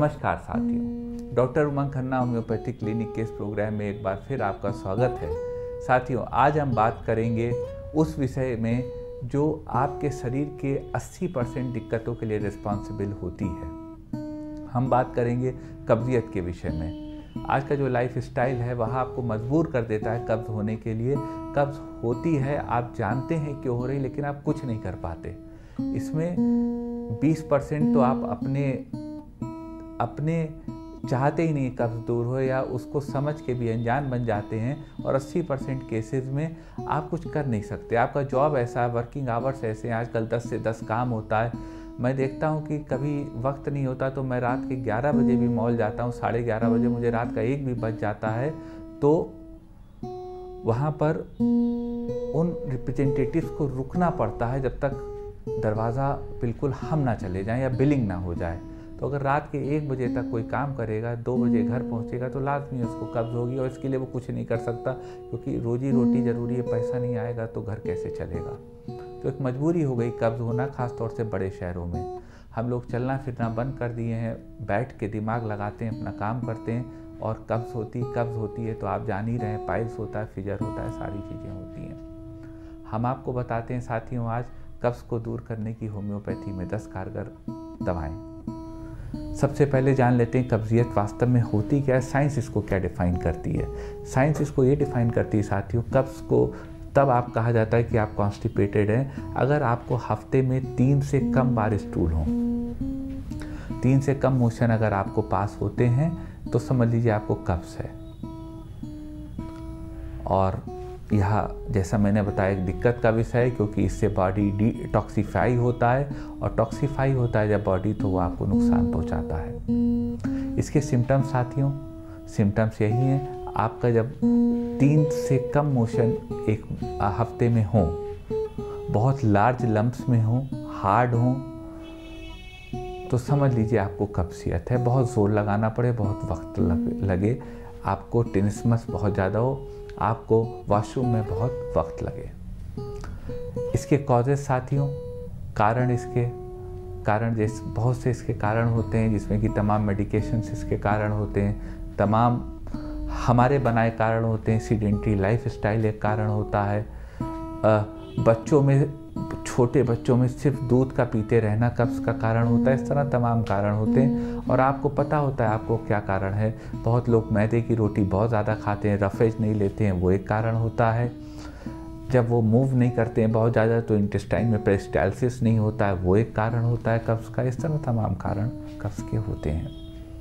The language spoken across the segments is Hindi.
नमस्कार साथियों, doctor Umang Khanna homeopathic clinic के इस प्रोग्राम में एक बार फिर आपका स्वागत है। साथियों, आज हम बात करेंगे उस विषय में जो आपके शरीर के 80% दिक्कतों के लिए रिस्पॉन्सिबल होती है। हम बात करेंगे कब्जियत के विषय में। आज का जो लाइफ स्टाइल है वह आपको मजबूर कर देता है कब्ज होने के लिए। कब्ज होती है, आप जानते हैं क्यों हो रही, लेकिन आप कुछ नहीं कर पाते। इसमें 20% तो आप अपने चाहते ही नहीं कब्ज दूर हो, या उसको समझ के भी अनजान बन जाते हैं, और 80% केसेस में आप कुछ कर नहीं सकते। आपका जॉब ऐसा है, वर्किंग आवर्स ऐसे हैं, आजकल 10 से 10 काम होता है। मैं देखता हूँ कि कभी वक्त नहीं होता तो मैं रात के 11 बजे भी मॉल जाता हूँ, 11:30 बजे मुझे रात का 1 भी बज जाता है, तो वहाँ पर उन रिप्रेजेंटेटिव्स को रुकना पड़ता है जब तक दरवाज़ा बिल्कुल हम ना चले जाएं या बिलिंग ना हो जाए। तो अगर रात के 1 बजे तक कोई काम करेगा, 2 बजे घर पहुंचेगा, तो लाजमी उसको कब्ज होगी, और इसके लिए वो कुछ नहीं कर सकता, क्योंकि रोजी रोटी ज़रूरी है, पैसा नहीं आएगा तो घर कैसे चलेगा। तो एक मजबूरी हो गई कब्ज होना, ख़ास तौर से बड़े शहरों में। हम लोग चलना फिरना बंद कर दिए हैं, बैठ के दिमाग लगाते हैं, अपना काम करते हैं, और कब्ज होती है तो आप जान ही रहे हैं, पाइल्स होता है, फिजर होता है, सारी चीज़ें होती हैं। हम आपको बताते हैं साथियों आज कब्ज को दूर करने की होम्योपैथी में 10 कारगर दवाएं। सबसे पहले जान लेते हैं कब्जियत वास्तव में होती क्या है, साइंस इसको क्या डिफाइन करती है। साइंस इसको ये डिफाइन करती है साथियों, कब्ज को तब आप कहा जाता है कि आप कॉन्स्टिपेटेड हैं अगर आपको हफ्ते में 3 से कम बार स्टूल हो, 3 से कम मोशन अगर आपको पास होते हैं तो समझ लीजिए आपको कब्ज है। और यह जैसा मैंने बताया एक दिक्कत का विषय है, क्योंकि इससे बॉडी डिटॉक्सिफाई होता है, और टॉक्सिफाई होता है जब बॉडी, तो वो आपको नुकसान पहुंचाता है। इसके सिम्टम्स साथियों, सिम्टम्स यही हैं, आपका जब 3 से कम मोशन एक हफ्ते में हो, बहुत लार्ज लम्प्स में हो, हार्ड हो, तो समझ लीजिए आपको कब्जियत है। बहुत जोर लगाना पड़े, बहुत वक्त लगे, आपको टिनिस्मस बहुत ज़्यादा हो, आपको वॉशरूम में बहुत वक्त लगे। इसके कॉजेस साथियों, कारण जैसे बहुत से इसके कारण होते हैं, जिसमें कि तमाम मेडिकेशंस इसके कारण होते हैं, तमाम हमारे बनाए कारण होते हैं। सीडेंट्री लाइफ स्टाइल एक कारण होता है। छोटे बच्चों में सिर्फ दूध का पीते रहना कब्ज का कारण होता है। इस तरह तमाम कारण होते हैं, और आपको पता होता है आपको क्या कारण है। बहुत लोग मैदे की रोटी बहुत ज़्यादा खाते हैं, रफेज नहीं लेते हैं, वो एक कारण होता है। जब वो मूव नहीं करते हैं बहुत ज़्यादा तो इंटेस्टाइन में पेरिस्टाल्सिस नहीं होता है, वो एक कारण होता है कब्ज का। इस तरह तमाम कारण कब्ज के होते हैं।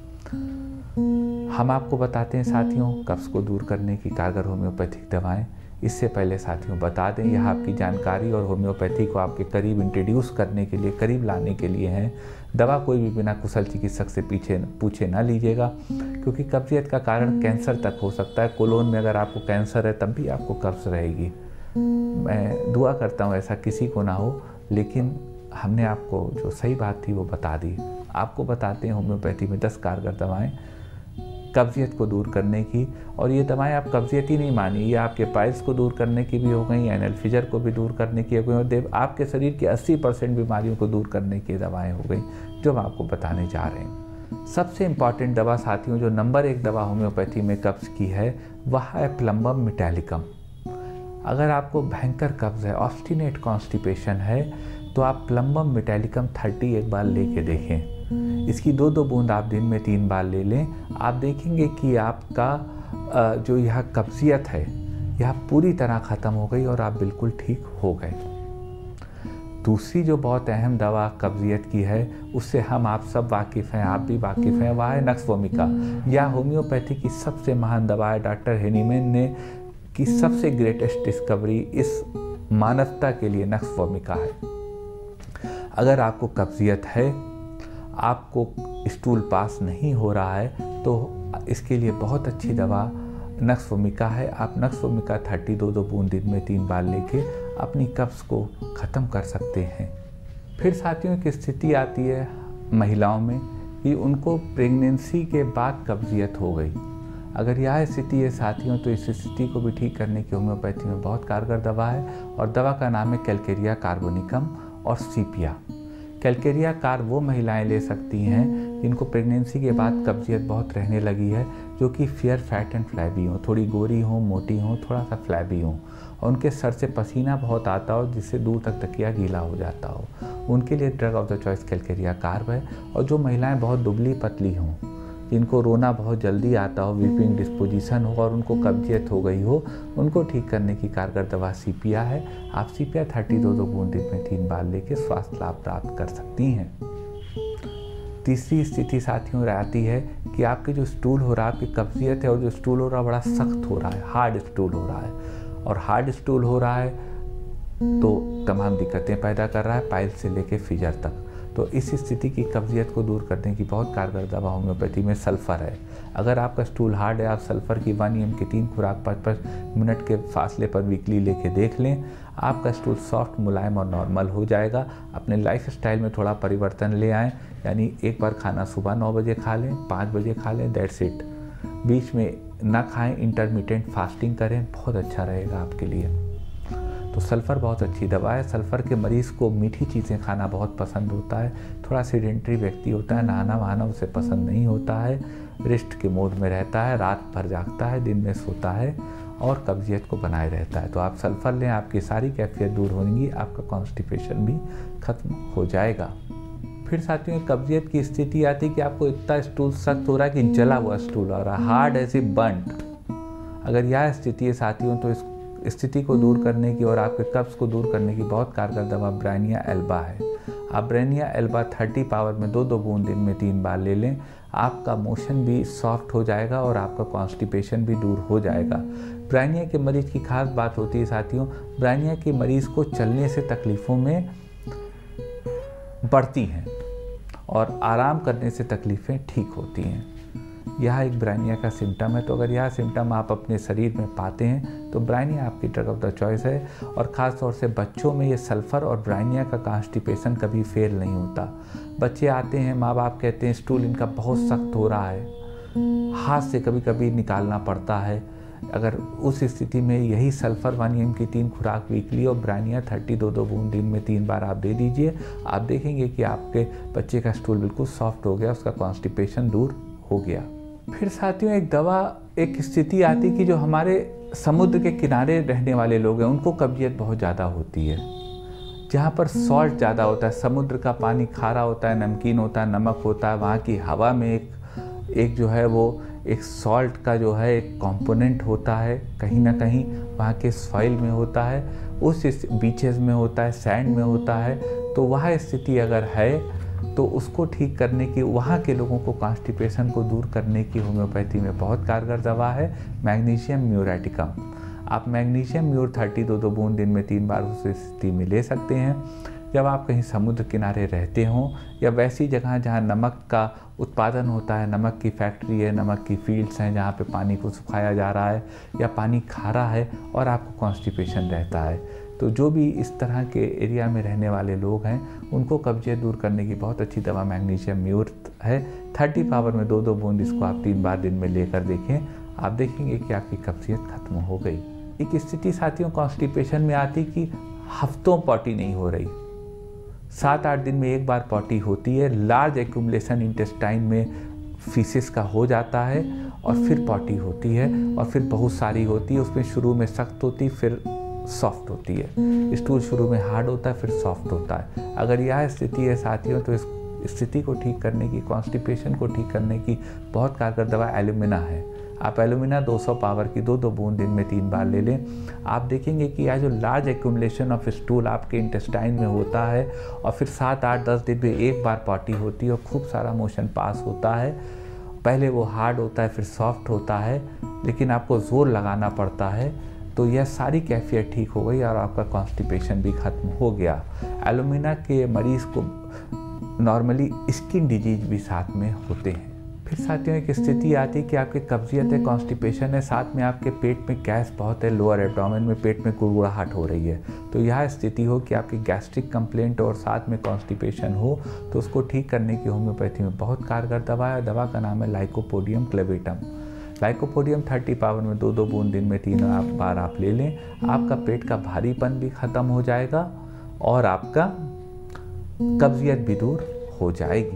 हम आपको बताते हैं साथियों कब्ज को दूर करने की कारगर होम्योपैथिक दवाएं। इससे पहले साथियों बता दें, यह आपकी जानकारी और होम्योपैथी को आपके करीब इंट्रोड्यूस करने के लिए, करीब लाने के लिए हैं। दवा कोई भी बिना कुशल चिकित्सक से पूछे ना लीजिएगा, क्योंकि कब्जियत का कारण कैंसर तक हो सकता है। कोलोन में अगर आपको कैंसर है तब भी आपको कब्ज रहेगी। मैं दुआ करता हूँ ऐसा किसी को ना हो, लेकिन हमने आपको जो सही बात थी वो बता दी। आपको बताते हैं होम्योपैथी में 10 कारगर दवाएँ कब्जियत को दूर करने की। और ये दवाएं आप कब्जियत ही नहीं मानिए, ये आपके पाइल्स को दूर करने की भी हो गई, एनल फिजर को भी दूर करने की हो गई, और आपके शरीर की 80% बीमारियों को दूर करने की दवाएं हो गई, जो हम आपको बताने जा रहे हैं। सबसे इम्पॉर्टेंट दवा साथियों, जो नंबर 1 दवा होम्योपैथी में कब्ज की है, वह है प्लम्बम मेटालिकम। अगर आपको भयंकर कब्ज है, ऑब्स्टिनेट कॉन्स्टिपेशन है, तो आप प्लम्बम मेटालिकम 30 एक बार लेके देखें। इसकी 2-2 बूंद आप दिन में 3 बार ले लें। आप देखेंगे कि आपका जो यह कब्जियत है यह पूरी तरह ख़त्म हो गई, और आप बिल्कुल ठीक हो गए। दूसरी जो बहुत अहम दवा कब्जियत की है, उससे हम आप सब वाकिफ़ हैं, आप भी वाकिफ़ हैं, वह है नक्स वोमिका। या होम्योपैथी की सबसे महान दवा है, डॉक्टर हेनीमैन ने की सबसे ग्रेटेस्ट डिस्कवरी इस मानवता के लिए नक्स वोमिका है। अगर आपको कब्जियत है, आपको स्टूल पास नहीं हो रहा है, तो इसके लिए बहुत अच्छी दवा नक्स वोमिका है। आप नक्स वोमिका 30 2-2 बूंद दिन में 3 बार लेके अपनी कब्ज को ख़त्म कर सकते हैं। फिर साथियों की स्थिति आती है महिलाओं में कि उनको प्रेगनेंसी के बाद कब्जियत हो गई। अगर यह स्थिति है साथियों, तो इस स्थिति को भी ठीक करने की होम्योपैथी में बहुत कारगर दवा है, और दवा का नाम है कैलकेरिया कार्बोनिकम और सीपिया। कैलकेरिया कार वो महिलाएं ले सकती हैं जिनको प्रेगनेंसी के बाद कब्जियत बहुत रहने लगी है, जो कि फेयर फैट एंड फ्लैबी हों, थोड़ी गोरी हों, मोटी हों, थोड़ा सा फ्लैबी हों, और उनके सर से पसीना बहुत आता हो जिससे दूर तक तकिया गीला हो जाता हो, उनके लिए drug of the choice calcarea carb है। और जो महिलाएं बहुत दुबली पतली हों, जिनको रोना बहुत जल्दी आता हो, वीपिंग डिस्पोजिशन हो और उनको कब्जियत हो गई हो, उनको ठीक करने की कारगर दवा सीपिया है। आप सीपिया 32 बूंद दिन में 3 बार लेके स्वास्थ्य लाभ प्राप्त कर सकती हैं। तीसरी स्थिति साथियों आती है कि आपके जो स्टूल हो रहा है, आपकी कब्जियत है और जो स्टूल हो रहा है बड़ा सख्त हो रहा है, हार्ड स्टूल हो रहा है, और हार्ड स्टूल हो रहा है तो तमाम दिक्कतें पैदा कर रहा है, पाइल से लेके फिजर तक। तो इस स्थिति की कब्जियत को दूर करने की बहुत कारगर दवा होम्योपैथी में सल्फ़र है। अगर आपका स्टूल हार्ड है, आप सल्फ़र की 1 mg की 3 खुराक 5 मिनट के फासले पर वीकली लेके देख लें, आपका स्टूल सॉफ्ट, मुलायम और नॉर्मल हो जाएगा। अपने लाइफ स्टाइल में थोड़ा परिवर्तन ले आएँ, यानी एक बार खाना सुबह 9 बजे खा लें, 5 बजे खा लें, दैट्स इट। बीच में ना खाएं, इंटरमिटेंट फास्टिंग करें, बहुत अच्छा रहेगा आपके लिए। तो सल्फ़र बहुत अच्छी दवा है। सल्फ़र के मरीज़ को मीठी चीज़ें खाना बहुत पसंद होता है, थोड़ा सेडेंटरी व्यक्ति होता है, नहाना वहाना उसे पसंद नहीं होता है, रेस्ट के मोड में रहता है, रात भर जागता है, दिन में सोता है और कब्जियत को बनाए रहता है। तो आप सल्फ़र लें, आपकी सारी कैफियत दूर होंगी, आपका कॉन्स्टिपेशन भी खत्म हो जाएगा। फिर साथियों कब्जियत की स्थिति आती है कि आपको इतना स्टूल सख्त हो रहा है कि जला हुआ स्टूल हो रहा है, हार्ड एज ए बंट। अगर यह स्थिति है साथियों, तो इस स्थिति को दूर करने की और आपके कब्ज को दूर करने की बहुत कारगर दवा ब्रानिया एल्बा है। आप ब्रानिया एल्बा 30 पावर में 2 बूंद दिन में 3 बार ले लें, आपका मोशन भी सॉफ्ट हो जाएगा और आपका कॉन्स्टिपेशन भी दूर हो जाएगा। ब्रानिया के मरीज़ की खास बात होती है साथियों, ब्रानिया के मरीज़ को चलने से तकलीफ़ों में बढ़ती हैं और आराम करने से तकलीफ़ें ठीक होती हैं। यह एक ब्रानिया का सिम्टम है। तो अगर यह सिम्टम आप अपने शरीर में पाते हैं तो ब्रानिया आपकी ड्रग ऑफ द चॉइस है। और ख़ास तौर से बच्चों में ये सल्फ़र और ब्रानिया का कॉन्स्टिपेशन कभी फेल नहीं होता। बच्चे आते हैं, माँ बाप कहते हैं स्टूल इनका बहुत सख्त हो रहा है, हाथ से कभी कभी निकालना पड़ता है। अगर उस स्थिति में यही सल्फ़र 1 mg की 3 खुराक वीकली और ब्रानिया 32 बूंद दिन में 3 बार आप दे दीजिए, आप देखेंगे कि आपके बच्चे का स्टूल बिल्कुल सॉफ्ट हो गया, उसका कॉन्स्टिपेशन दूर हो गया। फिर साथियों एक स्थिति आती कि जो हमारे समुद्र के किनारे रहने वाले लोग हैं उनको कब्जियत बहुत ज़्यादा होती है, जहाँ पर सॉल्ट ज़्यादा होता है, समुद्र का पानी खारा होता है, नमकीन होता है, नमक होता है, वहाँ की हवा में एक जो है वो एक सॉल्ट का जो है एक कंपोनेंट होता है, कहीं ना कहीं वहाँ के सॉइल में होता है, उस बीचेस में होता है, सैंड में होता है। तो वह स्थिति अगर है तो उसको ठीक करने की, वहाँ के लोगों को कॉन्स्टिपेशन को दूर करने की होम्योपैथी में बहुत कारगर दवा है मैग्नीशियम म्यूरेटिकम। आप मैग्नीशियम म्यूर 32 बूंद दिन में 3 बार उस स्थिति में ले सकते हैं। जब आप कहीं समुद्र किनारे रहते हों या वैसी जगह जहाँ नमक का उत्पादन होता है, नमक की फैक्ट्री है, नमक की फील्ड्स हैं जहाँ पे पानी को सुखाया जा रहा है या पानी खारा है और आपको कॉन्स्टिपेशन रहता है, तो जो भी इस तरह के एरिया में रहने वाले लोग हैं उनको कब्जियत दूर करने की बहुत अच्छी दवा मैग्नीशियम म्यूर है। 30 पावर में 2 बूंद इसको आप 3 बार दिन में लेकर देखें, आप देखेंगे कि आपकी कब्जियत खत्म हो गई। एक स्थिति साथियों कॉन्स्टिपेशन में आती कि हफ्तों पॉटी नहीं हो रही, 7-8 दिन में एक बार पॉटी होती है, लार्ज एक्यूमुलेशन इंटेस्टाइन में फीसिस का हो जाता है और फिर पॉटी होती है और फिर बहुत सारी होती है। उसमें शुरू में सख्त होती, फिर सॉफ्ट होती है। स्टूल शुरू में हार्ड होता है, फिर सॉफ्ट होता है। अगर यह स्थिति है साथियों तो इस स्थिति को ठीक करने की, कॉन्स्टिपेशन को ठीक करने की बहुत कारगर दवा एल्यूमिना है। आप एल्यूमिना 200 पावर की 2 बूंद दिन में 3 बार ले लें, आप देखेंगे कि यह जो लार्ज एक्यूमुलेशन ऑफ स्टूल आपके इंटेस्टाइन में होता है और फिर 7-8-10 दिन में एक बार पॉटी होती है और खूब सारा मोशन पास होता है। पहले वो हार्ड होता है, फिर सॉफ्ट होता है, लेकिन आपको ज़ोर लगाना पड़ता है। तो यह सारी कैफियत ठीक हो गई और आपका कॉन्स्टिपेशन भी खत्म हो गया। एल्यूमिना के मरीज़ को नॉर्मली स्किन डिजीज भी साथ में होते हैं। फिर साथियों एक स्थिति आती है कि आपकी कब्जियत है, कॉन्स्टिपेशन है, साथ में आपके पेट में गैस बहुत है, लोअर एब्डोमेन में पेट में गुड़गुड़ाहट हो रही है। तो यह स्थिति हो कि आपकी गैस्ट्रिक कंप्लेंट और साथ में कॉन्स्टिपेशन हो तो उसको ठीक करने की होम्योपैथी में बहुत कारगर दवा है। दवा का नाम है लाइकोपोडियम क्लेवेटम। लाइकोपोडियम 30 पावर में 2 बूंद दिन में 3 बार आप ले लें, आपका पेट का भारीपन भी खत्म हो जाएगा और आपका कब्जियत भी दूर हो जाएगी।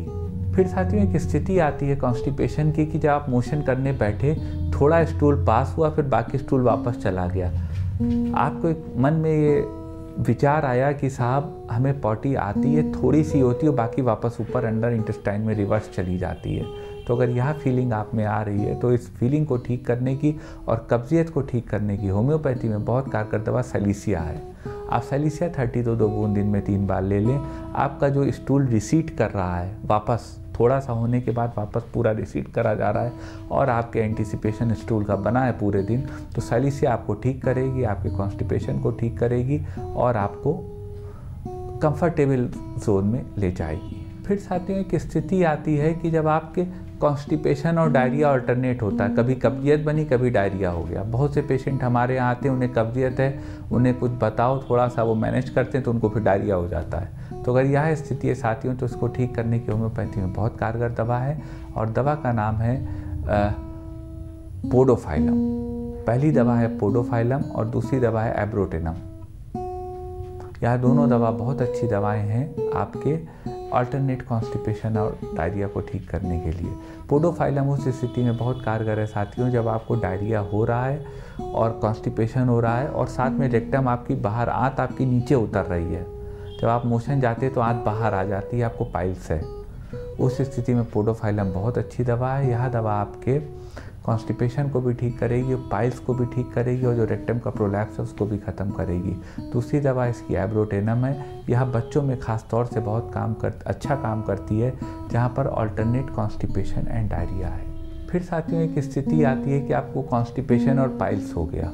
फिर साथियों एक स्थिति आती है कॉन्स्टिपेशन की कि जब आप मोशन करने बैठे, थोड़ा स्टूल पास हुआ, फिर बाकी स्टूल वापस चला गया। आपको एक मन में ये विचार आया कि साहब हमें पॉटी आती है, थोड़ी सी होती है, बाकी वापस ऊपर अंडर इंटेस्टाइन में रिवर्स चली जाती है। तो अगर यह फीलिंग आप में आ रही है तो इस फीलिंग को ठीक करने की और कब्जियत को ठीक करने की होम्योपैथी में बहुत कारगर दवा सैलिसिया है। आप सैलिसिया 32 बूंद दिन में 3 बार ले लें। आपका जो स्टूल रिसीट कर रहा है, वापस थोड़ा सा होने के बाद वापस पूरा रिसीट करा जा रहा है और आपके एंटीसिपेशन स्टूल का बना है पूरे दिन, तो सैलिसिया आपको ठीक करेगी, आपके कॉन्स्टिपेशन को ठीक करेगी और आपको कंफर्टेबल जोन में ले जाएगी। फिर साथियों एक स्थिति आती है कि जब आपके कॉन्स्टिपेशन और डायरिया अल्टरनेट होता है, कभी कब्जियत बनी, कभी डायरिया हो गया। बहुत से पेशेंट हमारे यहाँ आते हैं, उन्हें कब्जियत है, उन्हें कुछ बताओ, थोड़ा सा वो मैनेज करते हैं तो उनको फिर डायरिया हो जाता है। तो अगर यह स्थिति है साथियों तो इसको ठीक करने की होम्योपैथी में बहुत कारगर दवा है और दवा का नाम है पोडोफाइलम। पहली दवा है पोडोफाइलम और दूसरी दवा है एब्रोटेनम। यह दोनों दवा बहुत अच्छी दवाएं हैं आपके अल्टरनेट कॉन्स्टिपेशन और डायरिया को ठीक करने के लिए। पोडोफाइलम उस स्थिति में बहुत कारगर है साथियों जब आपको डायरिया हो रहा है और कॉन्स्टिपेशन हो रहा है और साथ में रेक्टम आपकी बाहर, आंत आपकी नीचे उतर रही है। जब आप मोशन जाते हैं तो आंत बाहर आ जाती है, आपको पाइल्स है। उस स्थिति में पोडोफाइलम बहुत अच्छी दवा है। यह दवा आपके कॉन्स्टिपेशन को भी ठीक करेगी, पाइल्स को भी ठीक करेगी और जो रेक्टम का प्रोलैप्स है उसको भी ख़त्म करेगी। दूसरी दवा इसकी एब्रोटेनम है। यह बच्चों में खास तौर से बहुत अच्छा काम करती है जहाँ पर अल्टरनेट कॉन्स्टिपेशन एंड डायरिया है। फिर साथियों एक स्थिति आती है कि आपको कॉन्स्टिपेशन और पाइल्स हो गया।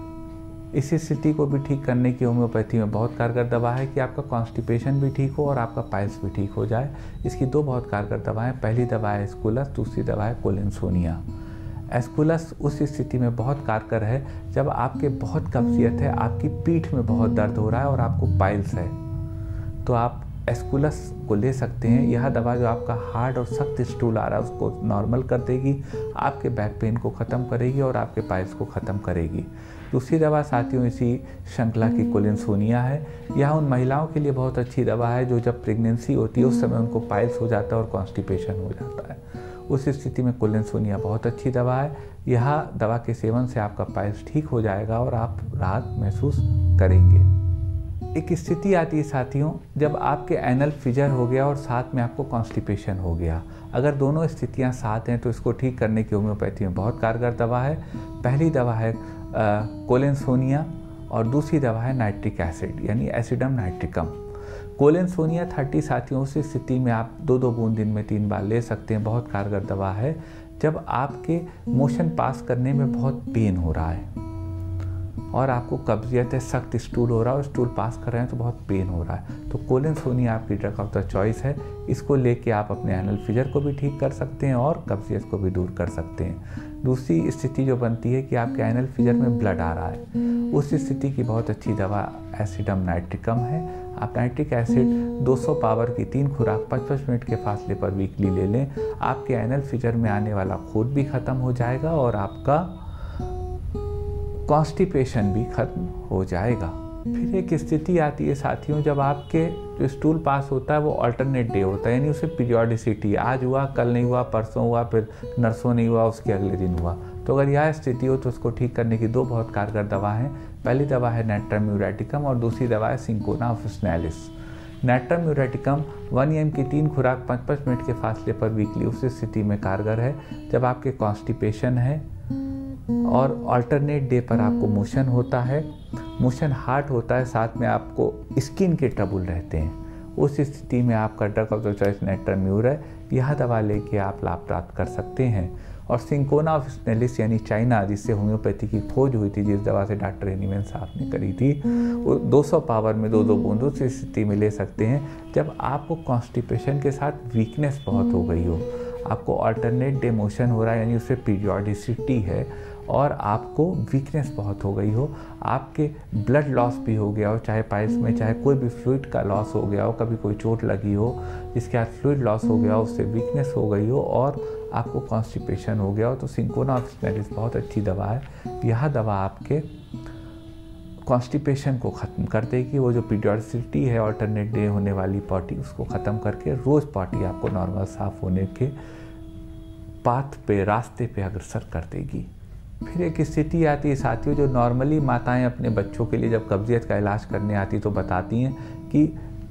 इस स्थिति को भी ठीक करने की होम्योपैथी में बहुत कारगर दवा है कि आपका कॉन्स्टिपेशन भी ठीक हो और आपका पाइल्स भी ठीक हो जाए। इसकी 2 बहुत कारगर दवाएं, पहली दवा है एस्कुलस, दूसरी दवा है कोलिनसोनिया। एस्कुलस उस स्थिति में बहुत कारगर है जब आपके बहुत कब्जियत है, आपकी पीठ में बहुत दर्द हो रहा है और आपको पाइल्स है, तो आप एस्कुलस को ले सकते हैं। यह दवा जो आपका हार्ड और सख्त स्टूल आ रहा है उसको नॉर्मल कर देगी, आपके बैक पेन को ख़त्म करेगी और आपके पाइल्स को ख़त्म करेगी। दूसरी दवा साथियों इसी श्रृंखला की कोलिनसोनिया है। यह उन महिलाओं के लिए बहुत अच्छी दवा है जो जब प्रेगनेंसी होती है उस समय उनको पाइल्स हो जाता है और कॉन्स्टिपेशन हो जाता है। उस स्थिति में कोलिनसोनिया बहुत अच्छी दवा है। यह दवा के सेवन से आपका पाइल्स ठीक हो जाएगा और आप राहत महसूस करेंगे। एक स्थिति आती है साथियों जब आपके एनल फिजर हो गया और साथ में आपको कॉन्स्टिपेशन हो गया। अगर दोनों स्थितियां साथ हैं तो इसको ठीक करने की होम्योपैथी में बहुत कारगर दवा है। पहली दवा है कोलिनसोनिया और दूसरी दवा है नाइट्रिक एसिड यानी एसिडम नाइट्रिकम। कोलिनसोनिया 30 साथियों उस स्थिति में आप 2-2 बूंद दिन में 3 बार ले सकते हैं। बहुत कारगर दवा है जब आपके मोशन पास करने में बहुत पेन हो रहा है और आपको कब्जियत है, सख्त स्टूल हो रहा है और स्टूल पास कर रहे हैं तो बहुत पेन हो रहा है, तो कोलिनसोनिया आपकी ड्रग ऑफ द चॉइस है। इसको लेके आप अपने एनल फिजर को भी ठीक कर सकते हैं और कब्जियत को भी दूर कर सकते हैं। दूसरी स्थिति जो बनती है कि आपके एनल फिजर में ब्लड आ रहा है, उस स्थिति की बहुत अच्छी दवा एसिडम नाइट्रिकम है। आप नाइट्रिक एसिड 200 पावर की 3 खुराक 55 मिनट के फासले पर वीकली ले लें। आपके एनल फिजर में आने वाला खून भी ख़त्म हो जाएगा और आपका कॉन्स्टिपेशन भी खत्म हो जाएगा। फिर एक स्थिति आती है साथियों जब आपके जो स्टूल पास होता है वो अल्टरनेट डे होता है, यानी उसे पीरियोडिसिटी, आज हुआ, कल नहीं हुआ, परसों हुआ, फिर नरसों नहीं हुआ, उसके अगले दिन हुआ। तो अगर यह स्थिति हो तो उसको ठीक करने की 2 बहुत कारगर दवा हैं। पहली दवा है नेट्रम म्यूरेटिकम और दूसरी दवा है cinchona officinalis. Natrum muriaticum 1 mg की 3 खुराक 55 मिनट के फासले पर वीकली उस स्थिति में कारगर है जब आपके कॉन्स्टिपेशन है और अल्टरनेट डे पर आपको मोशन होता है, मोशन हार्ड होता है, साथ में आपको स्किन के ट्रबल रहते हैं। उस स्थिति में आपका drug of the choice natrum mur है। यह दवा लेके आप लाभ प्राप्त कर सकते हैं। और सिंकोना ऑफिसनैलिस यानी चाइना, जिससे होम्योपैथी की खोज हुई थी, जिस दवा से डॉक्टर एनीमैन साहब ने करी थी, वो 200 पावर में 2-2 बूंद उस स्थिति में ले सकते हैं जब आपको कॉन्स्टिपेशन के साथ वीकनेस बहुत हो गई हो, आपको अल्टरनेट डे मोशन हो रहा है यानी उससे पीरियोडिसिटी है और आपको वीकनेस बहुत हो गई हो, आपके ब्लड लॉस भी हो गया हो, चाहे पाइल्स में चाहे कोई भी फ्लूइड का लॉस हो गया हो, कभी कोई चोट लगी हो जिसके बाद फ्लूइड लॉस हो गया हो, उससे वीकनेस हो गई हो और आपको कॉन्स्टिपेशन हो गया हो, तो सिंकोना ऑफिसनैलिस बहुत अच्छी दवा है। यह दवा आपके कॉन्स्टिपेशन को ख़त्म कर देगी। वो जो पीरियोडिसिटी है ऑल्टरनेट डे होने वाली पॉटी, उसको ख़त्म करके रोज़ पॉटी आपको नॉर्मल साफ़ होने के पाथ पे, रास्ते पे अग्रसर कर देगी। फिर एक स्थिति आती है साथियों, जो नॉर्मली माताएं अपने बच्चों के लिए जब कब्जियत का इलाज करने आती तो बताती हैं कि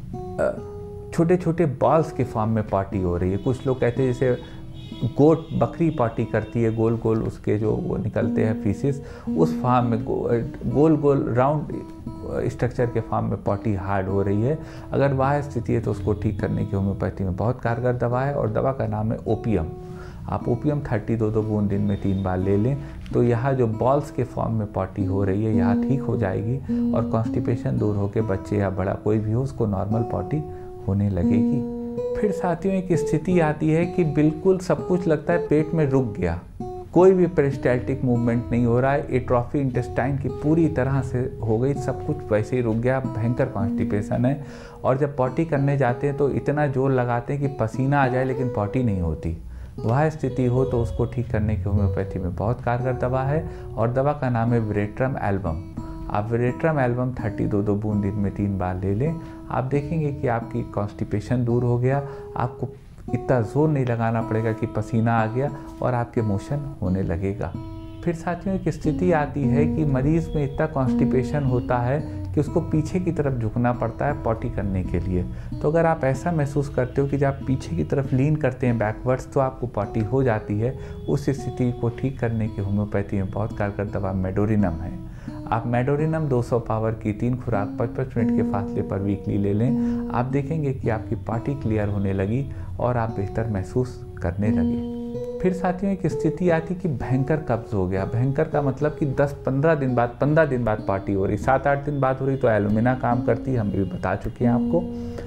छोटे छोटे बॉल्स के फॉर्म में पॉटी हो रही है। कुछ लोग कहते हैं जैसे गोट बकरी पॉटी करती है, गोल गोल उसके जो वो निकलते हैं फीसिस, उस फॉर्म में गोल गोल राउंड स्ट्रक्चर के फॉर्म में पॉटी हार्ड हो रही है। अगर वह स्थिति है तो उसको ठीक करने की होम्योपैथी में बहुत कारगर दवा है, और दवा का नाम है ओपियम। आप ओपियम 32 बूंद दिन में 3 बार ले लें तो यहाँ जो बॉल्स के फॉर्म में पॉटी हो रही है यहाँ ठीक हो जाएगी, और कॉन्स्टिपेशन दूर होकर बच्चे या बड़ा कोई भी हो उसको नॉर्मल पॉटी होने लगेगी। फिर साथियों एक स्थिति आती है कि बिल्कुल सब कुछ लगता है पेट में रुक गया, कोई भी पेरिस्टाल्टिक मूवमेंट नहीं हो रहा है, एट्रोफी इंटेस्टाइन की पूरी तरह से हो गई, सब कुछ वैसे ही रुक गया, भयंकर कॉन्स्टिपेशन है। और जब पॉटी करने जाते हैं तो इतना जोर लगाते हैं कि पसीना आ जाए लेकिन पॉटी नहीं होती। वह स्थिति हो तो उसको ठीक करने की होम्योपैथी में बहुत कारगर दवा है, और दवा का नाम है विरेट्रम एल्बम। आप विरेट्रम एल्बम 32 बूंद दिन में 3 बार ले लें, आप देखेंगे कि आपकी कॉन्स्टिपेशन दूर हो गया, आपको इतना जोर नहीं लगाना पड़ेगा कि पसीना आ गया, और आपके मोशन होने लगेगा। फिर साथियों एक स्थिति आती है कि मरीज़ में इतना कॉन्स्टिपेशन होता है कि उसको पीछे की तरफ झुकना पड़ता है पॉटी करने के लिए। तो अगर आप ऐसा महसूस करते हो कि जब आप पीछे की तरफ लीन करते हैं बैकवर्ड्स तो आपको पॉटी हो जाती है, उस स्थिति को ठीक करने की होम्योपैथी में बहुत कारगर दवा मेडोरिनम है। आप मेडोरिनम 200 पावर की 3 खुराक 55 मिनट के फासले पर वीकली ले लें, आप देखेंगे कि आपकी पॉटी क्लियर होने लगी और आप बेहतर महसूस करने लगे। फिर साथियों एक स्थिति आती कि भयंकर कब्ज हो गया। भयंकर का मतलब कि 10-15 दिन बाद 15 दिन बाद पॉटी हो रही, 7-8 दिन बाद हो रही तो एलुमिना काम करती है, हम भी बता चुके हैं आपको।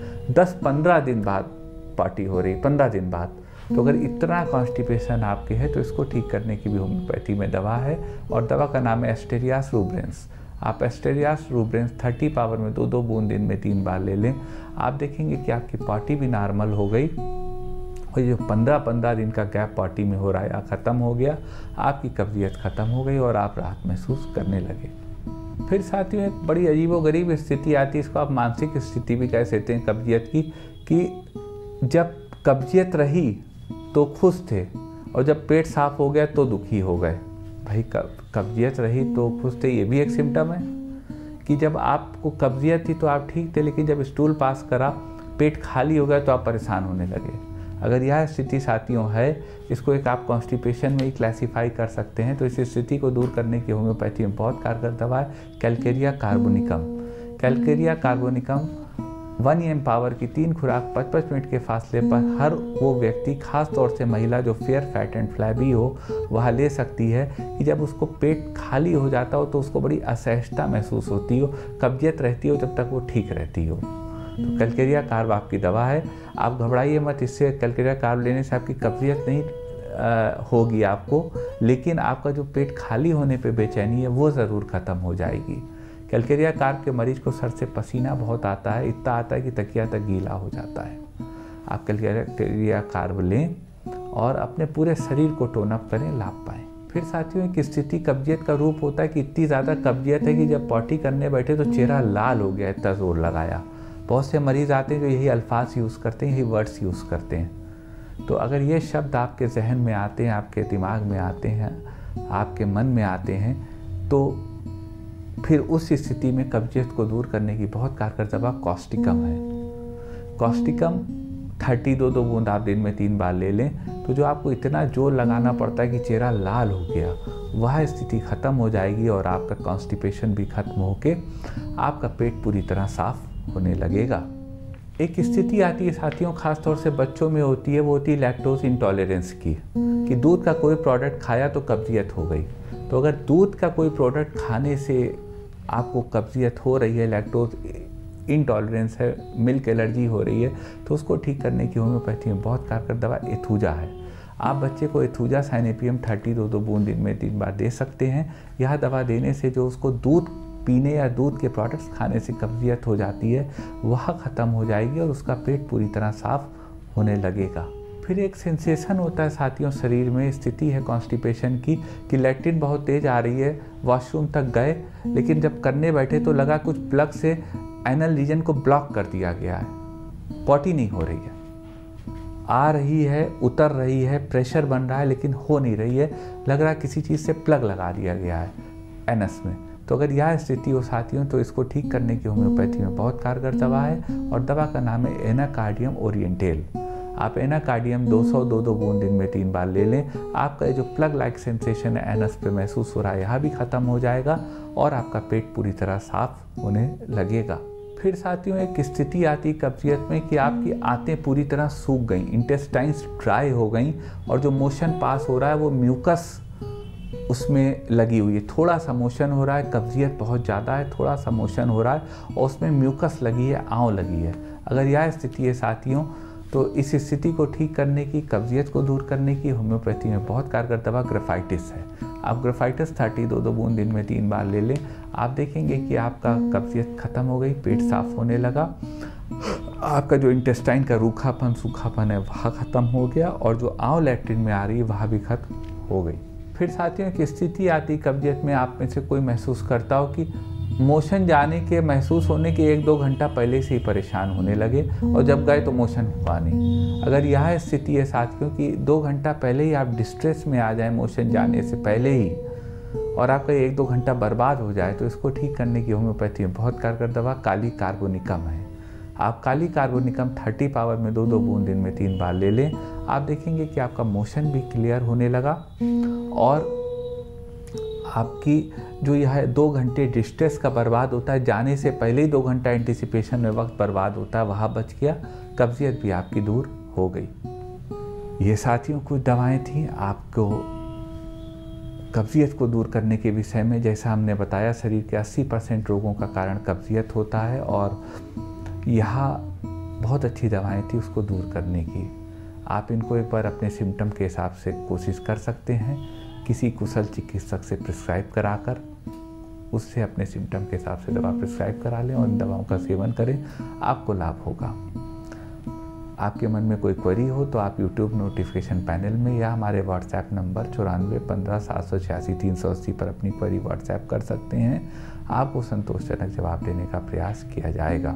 10-15 दिन बाद पॉटी हो रही, 15 दिन बाद, तो अगर इतना कॉन्स्टिपेशन आपके है तो इसको ठीक करने की भी होम्योपैथी में दवा है, और दवा का नाम है एस्टेरियास रूब्रेंस। आप एस्टेरियास रूब्रेंस 30 पावर में 2-2 बूंद दिन में 3 बार ले लें, आप देखेंगे कि आपकी पॉटी भी नॉर्मल हो गई, और जो 15-15 दिन का गैप पॉटी में हो रहा है ख़त्म हो गया, आपकी कब्जियत ख़त्म हो गई और आप राहत महसूस करने लगे। फिर साथियों एक बड़ी अजीबोगरीब स्थिति आती है, इसको आप मानसिक स्थिति भी कह सकते हैं कब्जियत की, कि जब कब्जियत रही तो खुश थे और जब पेट साफ हो गया तो दुखी हो गए। भाई कब्जियत रही तो खुश थे, ये भी एक सिम्टम है कि जब आपको कब्जियत थी तो आप ठीक थे, लेकिन जब स्टूल पास करा, पेट खाली हो गया तो आप परेशान होने लगे। अगर यह स्थिति साथियों है, इसको एक आप कॉन्स्टिपेशन में ही क्लासीफाई कर सकते हैं। तो इस स्थिति को दूर करने की होम्योपैथी में बहुत कारगर दवा है calcarea carbonicum. Calcarea carbonicum 1 mg power की 3 खुराक 55 मिनट के फासले पर हर वो व्यक्ति, खास तौर से महिला जो फेयर फैट एंड फ्लैबी हो, वह ले सकती है कि जब उसको पेट खाली हो जाता हो तो उसको बड़ी असहजता महसूस होती हो, कब्जियत रहती हो जब तक वो ठीक रहती हो। तो कैलकेरिया कार्ब आपकी दवा है, आप घबराइए मत, इससे कैलकेरिया कार्ब लेने से आपकी कब्जियत नहीं होगी आपको, लेकिन आपका जो पेट खाली होने पे बेचैनी है वो ज़रूर ख़त्म हो जाएगी। कैलकेरिया कार्ब के मरीज को सर से पसीना बहुत आता है, इतना आता है कि तकिया तक गीला हो जाता है। आप कैलकेरिया कार्ब लें और अपने पूरे शरीर को टोन अप करें, लाभ पाएँ। फिर साथियों एक स्थिति कब्जियत का रूप होता है कि इतनी ज़्यादा कब्जियत है कि जब पॉटी करने बैठे तो चेहरा लाल हो गया, इतना जोर लगाया। बहुत से मरीज़ आते हैं जो यही अल्फाज यूज़ करते हैं, यही वर्ड्स यूज़ करते हैं। तो अगर ये शब्द आपके जहन में आते हैं, आपके दिमाग में आते हैं, आपके मन में आते हैं, तो फिर उस स्थिति में कब्जियत को दूर करने की बहुत कारगर दवा कॉस्टिकम है। कॉस्टिकम 32 बूंद आप दिन में 3 बार ले लें, तो जो आपको इतना जोर लगाना पड़ता है कि चेहरा लाल हो गया, वह स्थिति ख़त्म हो जाएगी और आपका कॉन्स्टिपेशन भी खत्म होके आपका पेट पूरी तरह साफ होने लगेगा। एक स्थिति आती है साथियों, खास तौर से बच्चों में होती है, वो होती है लैक्टोज इंटॉलरेंस की, कि दूध का कोई प्रोडक्ट खाया तो कब्जियत हो गई। तो अगर दूध का कोई प्रोडक्ट खाने से आपको कब्जियत हो रही है, लैक्टोज इंटॉलरेंस है, मिल्क एलर्जी हो रही है, तो उसको ठीक करने की होम्योपैथी में बहुत कारगर दवा एथूजा है। आप बच्चे को एथूजा साइनेपियम 32 बूंद दिन में 3 बार दे सकते हैं। यह दवा देने से जो उसको दूध पीने या दूध के प्रोडक्ट्स खाने से कब्जियत हो जाती है, वह ख़त्म हो जाएगी और उसका पेट पूरी तरह साफ होने लगेगा। फिर एक सेंसेशन होता है साथियों शरीर में, स्थिति है कॉन्स्टिपेशन की कि लैट्रिन बहुत तेज आ रही है, वॉशरूम तक गए लेकिन जब करने बैठे तो लगा कुछ प्लग से एनल रीजन को ब्लॉक कर दिया गया है, पॉटी नहीं हो रही है, आ रही है उतर रही है, प्रेशर बन रहा है लेकिन हो नहीं रही है, लग रहा है किसी चीज़ से प्लग लगा दिया गया है एनस में। तो अगर यह स्थिति हो साथियों तो इसको ठीक करने की होम्योपैथी में बहुत कारगर दवा है और दवा का नाम है एनाकार्डियम ओरिएंटेल। आप एनाकार्डियम 200 2 बूंद दिन में 3 बार ले लें, आपका ये जो प्लग लाइक सेंसेशन है एनस पे महसूस हो रहा है यहाँ भी ख़त्म हो जाएगा और आपका पेट पूरी तरह साफ होने लगेगा। फिर साथियों एक स्थिति आती कब्जियत में कि आपकी आंतें पूरी तरह सूख गई, इंटेस्टाइन्स ड्राई हो गई और जो मोशन पास हो रहा है वो म्यूकस उसमें लगी हुई है, थोड़ा सा मोशन हो रहा है, कब्जियत बहुत ज़्यादा है, थोड़ा सा मोशन हो रहा है और उसमें म्यूकस लगी है, आंव लगी है। अगर यह स्थिति है साथियों तो इस स्थिति को ठीक करने की, कब्जियत को दूर करने की होम्योपैथी में बहुत कारगर दवा ग्रेफाइटिस है। आप ग्रेफाइटिस 30 2 बूंद दिन में 3 बार ले लें, आप देखेंगे कि आपका कब्जियत खत्म हो गई, पेट साफ होने लगा, आपका जो इंटेस्टाइन का रूखापन सूखापन है वह खत्म हो गया और जो आंव लैट्रिन में आ रही है वह भी खत्म हो गई। फिर साथियों की स्थिति आती कब्जियत में आप में से कोई महसूस करता हो कि मोशन जाने के महसूस होने के 1-2 घंटा पहले से ही परेशान होने लगे और जब गए तो मोशन हुआ नहीं। अगर यह स्थिति है साथियों कि 2 घंटा पहले ही आप डिस्ट्रेस में आ जाएं मोशन जाने से पहले ही और आपका 1-2 घंटा बर्बाद हो जाए तो इसको ठीक करने की होम्योपैथी में बहुत कारगर दवा काली कार्बोनिकम है। आप काली कार्बोनिकम 30 पावर में 2 बूंद दिन में 3 बार ले लें, आप देखेंगे कि आपका मोशन भी क्लियर होने लगा और आपकी जो यह 2 घंटे डिस्ट्रेस का बर्बाद होता है, जाने से पहले ही 2 घंटा एंटिसिपेशन में वक्त बर्बाद होता है, वहाँ बच गया, कब्जियत भी आपकी दूर हो गई। ये साथियों कुछ दवाएं थी आपको कब्जियत को दूर करने के विषय में। जैसा हमने बताया शरीर के 80% रोगों का कारण कब्जियत होता है और यहाँ बहुत अच्छी दवाएं थी उसको दूर करने की। आप इनको एक बार अपने सिम्टम के हिसाब से कोशिश कर सकते हैं, किसी कुशल चिकित्सक से प्रिस्क्राइब कराकर उससे अपने सिम्टम के हिसाब से दवा प्रिस्क्राइब करा लें और इन दवाओं का सेवन करें, आपको लाभ होगा। आपके मन में कोई क्वेरी हो तो आप YouTube नोटिफिकेशन पैनल में या हमारे व्हाट्सएप नंबर 94 15 786 380 पर अपनी क्वेरी व्हाट्सएप कर सकते हैं। आपको संतोषजनक जवाब देने का प्रयास किया जाएगा।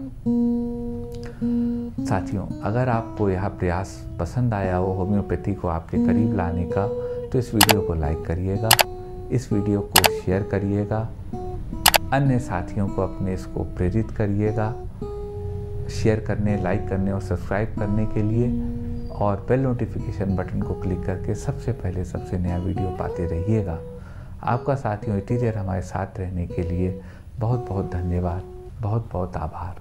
साथियों अगर आपको यह प्रयास पसंद आया हो होम्योपैथी को आपके करीब लाने का तो इस वीडियो को लाइक करिएगा, इस वीडियो को शेयर करिएगा, अन्य साथियों को अपने इसको प्रेरित करिएगा शेयर करने, लाइक करने और सब्सक्राइब करने के लिए और बेल नोटिफिकेशन बटन को क्लिक करके सबसे पहले सबसे नया वीडियो पाते रहिएगा। आपका साथियों इतनी देर हमारे साथ रहने के लिए बहुत बहुत धन्यवाद, बहुत बहुत आभार।